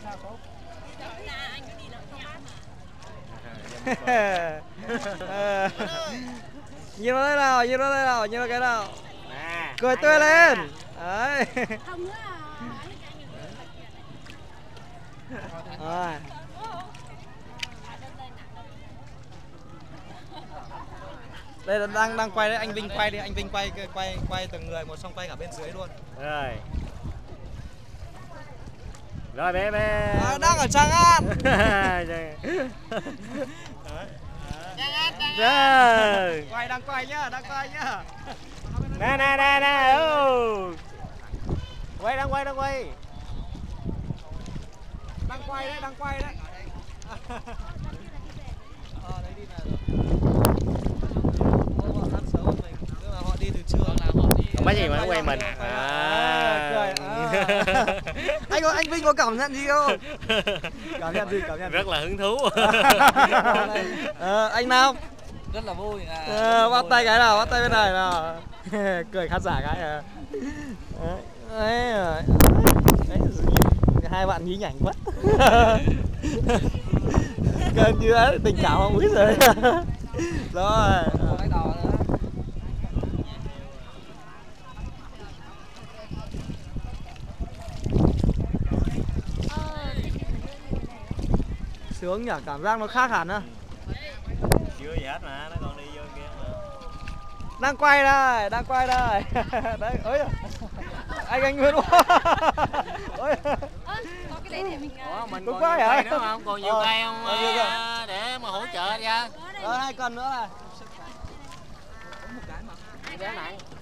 Nhìn nó đây nào, nhìn nó đây nào, nhìn nó cái nào. Cười tươi lên. Đấy. À. Đây là đang quay đấy, anh Vinh quay đi, anh Vinh quay từng người một, xong quay cả bên dưới luôn. Rồi. Rồi bé bé. À, đang ở Tràng An. Quay đang quay nhá, đang quay nhá. Nè nè nè nè. Quay đang quay. Đang quay đấy, đang quay đấy. Đấy đi này rồi. Họ ăn sớm mình, tức là họ đi từ trưa là họ đi. Không có gì mà nó quay mình. Cười. Anh Vinh có cảm nhận gì không? Cảm nhận gì? Rất là hứng thú. Anh Nam rất là vui. bắt tay cái nào, bắt tay bên này nào. Cười khán giả cái. Đấy, hai bạn nhí nhảnh quá. Gần như ấy, tình cảm không biết rồi. Rồi. Sướng nhỉ, cảm giác nó khác hẳn á. Chưa gì hết mà, nó còn đi vô kia mà. Đang quay đây. Đấy, ơi. Anh Nguyên quá. Ôi. Có cái đấy để mình Mình còn còn nhiều cây nữa không? Còn nhiều cây không? Để mà hỗ trợ ra. Đó, 2 cân nữa này. có một cái mà.